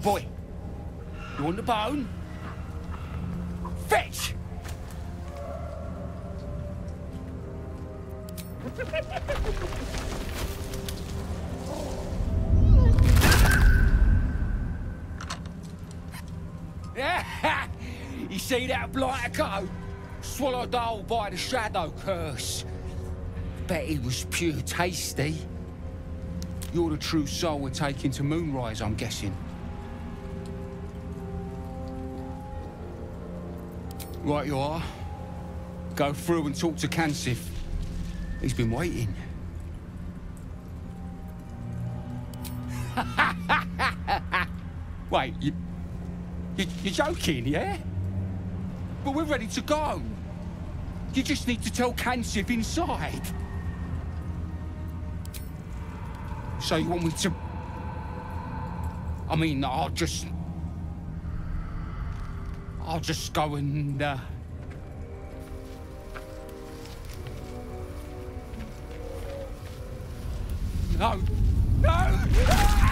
boy. You want the bone? Fetch! You see that blighter go? Swallowed whole by the shadow curse. Bet he was pure tasty. You're the true soul we're taking to Moonrise, I'm guessing. Right you are. Go through and talk to Kansif. He's been waiting. Wait, you're joking, yeah? But we're ready to go. You just need to tell Kansif inside. So you want me to... I mean, I'll just go and, No. No!